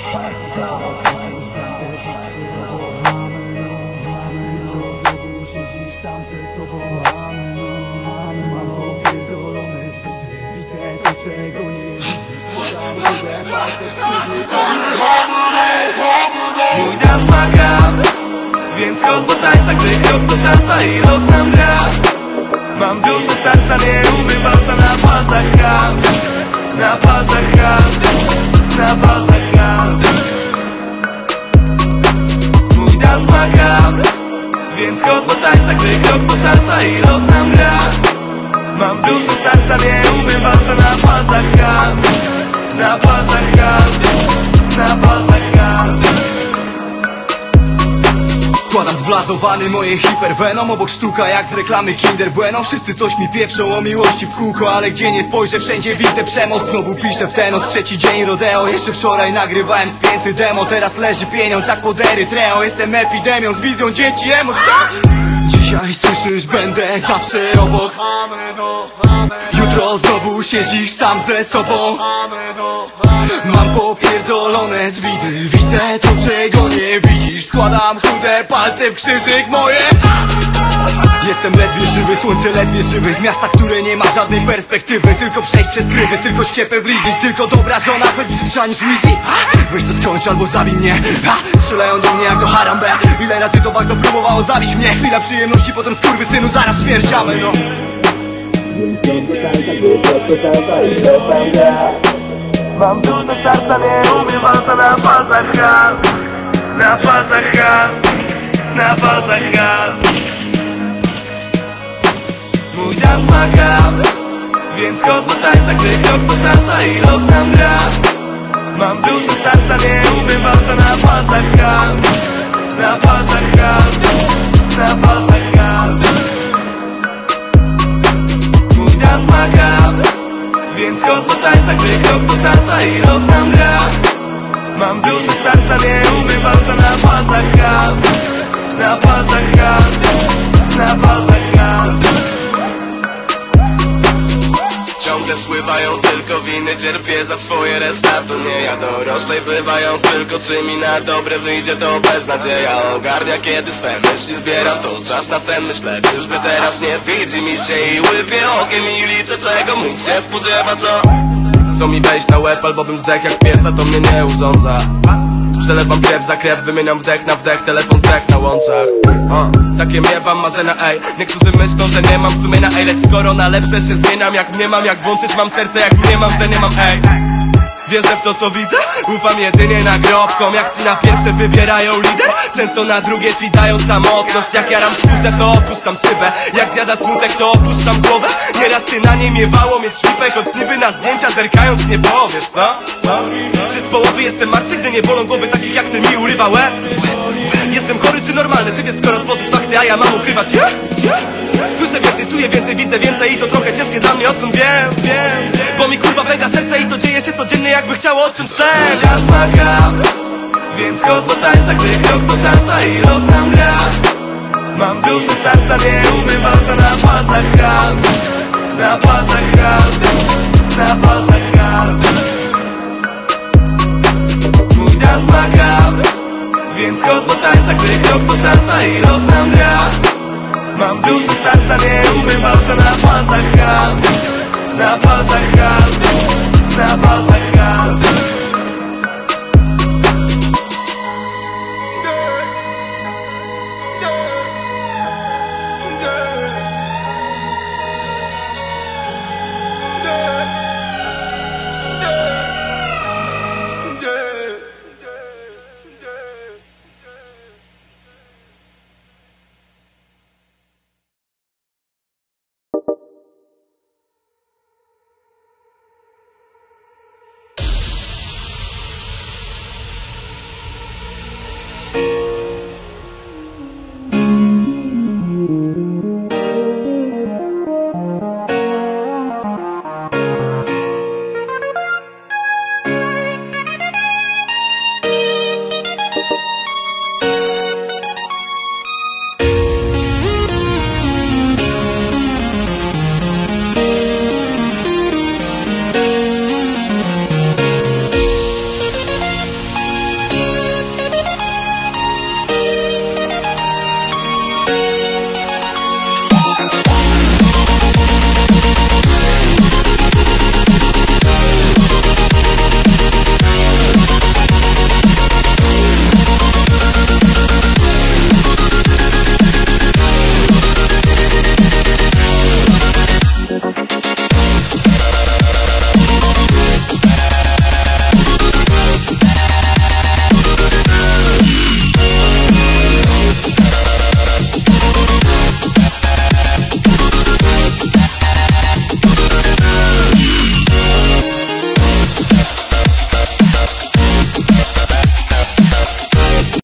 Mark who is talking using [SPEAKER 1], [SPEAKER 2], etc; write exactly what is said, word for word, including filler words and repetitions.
[SPEAKER 1] Sam ze sobą mamy, no mamy, mam popierdolone z widy. Widzę to, czego nie widzę. Składam grube palce krzywy.
[SPEAKER 2] Mój dans ma gra, więc chodź do tańca, gdy krok to szansa i los nam gra. Mam duszę starca, nie umiem walca na palcach hand. Na palcach hand, na palcach hand. Mój dans ma gra, więc chodź do tańca, gdy krok to szansa i los nam gra. Mam duszę starca, nie umiem walca na palcach hand. Na palcach hand, na palcach hand.
[SPEAKER 3] Składam zblazowany moje hipervenom. Obok sztuka jak z reklamy Kinder Bueno. Wszyscy coś mi pieprzą o miłości w kółko, ale gdzie nie spojrzę wszędzie widzę przemoc. Znowu piszę w ten od trzeci dzień rodeo. Jeszcze wczoraj nagrywałem spięty demo. Teraz leży pieniądz jak pod Erytreą. Jestem epidemią z wizją dzieci emo. Dzisiaj słyszysz, będę zawsze obok. Jutro znowu siedzisz sam ze sobą. Mam popierdolone z widy. Widzę to, czego nie widzisz. Składam chude palce w krzyżyk moje. Jestem ledwie żywy, słońce ledwie żywy. Z miasta, które nie ma żadnej perspektywy. Tylko przejść przez krywy, tylko ściepę w leasing. Tylko dobra żona, choć brzydsza niż Weezy. Weź to skończ albo zabij mnie. Ha! Strzelają do mnie jak do Harambe. Ile razy to bagno próbowało zabić mnie. Chwila przyjemności, potem skurwysynu, zaraz śmierć, amen, no.
[SPEAKER 2] Mam duszę serca, nie umiem walca na palcach hand. Na palcach hand, na palcach hand. Mój dans ma gra, więc chodź do tańca, gdy krok to szansa i los nam gra. Mam duszę starca, nie umiem walca na palcach hand. Na palcach hand, na palcach hand. Mój dans ma gra, więc chodź do tańca, gdy krok to szansa i los nam gra. Mam duszę starca, nie umiem walca na palcach hand. Na palcach hand, na palcach hand. Ciągle spływają tylko winy, cierpię za swoje, reszta to nie ja. Doroślej bywając tylko, czy mi na dobre wyjdzie, to beznadzieja. Ogarnia kiedy swe myśli zbieram, to czas na sen myślę. Czyżby teraz nie widzi mi się i łypie okiem i liczę, czego mógł się spodziewać, o. Co mi wejść na łeb, albo bym zdech jak piesa, to mnie nie urządza. Przelewam krew za krew, wymieniam wdech na wdech, telefon zdech na łączach. O, takie miewam marzenia, ej. Niektórzy myślą, że nie mam sumienia, ej. Lecz skoro na lepsze się zmieniam, jak nie mam, jak włączyć mam serce, jak nie mam, że nie mam, ej. Wierzę w to, co widzę, ufam jedynie nagrobkom. Jak ci na pierwsze wybierają lider, często na drugie ci dają samotność. Jak jaram wkусę, to opuszczam szybę. Jak zjada smutek, to opuszczam głowę. Nieraz ty na nie miewało mieć szlipę, choć niby na zdjęcia zerkając nie powiesz, co? co? Czy z połowy jestem martwy, gdy nie bolą głowy takich jak ty mi urywa łeb? Jestem chory czy normalny? Ty wiesz, skoro tworzysz fakty, a ja mam ukrywać je? Słyszę więcej, czuję więcej, widzę więcej i to trochę ciężkie dla mnie, odkąd wiem, wiem. Bo mi kurwa pęka serce i to dzieje się codziennie, jakby chciało odciąć tlen. Czas ma gra, więc chodź do tańca, gdy krok to szansa i los nam gra. Mam duszę starca, nie umiem walca na palcach hand. Na palcach hand, na palcach hand. Mój dans ma gra, więc chodź do tańca, gdy krok to szansa i los nam gra. Mam duszę starca, nie umiem walca na palcach hand. Na palcach hand.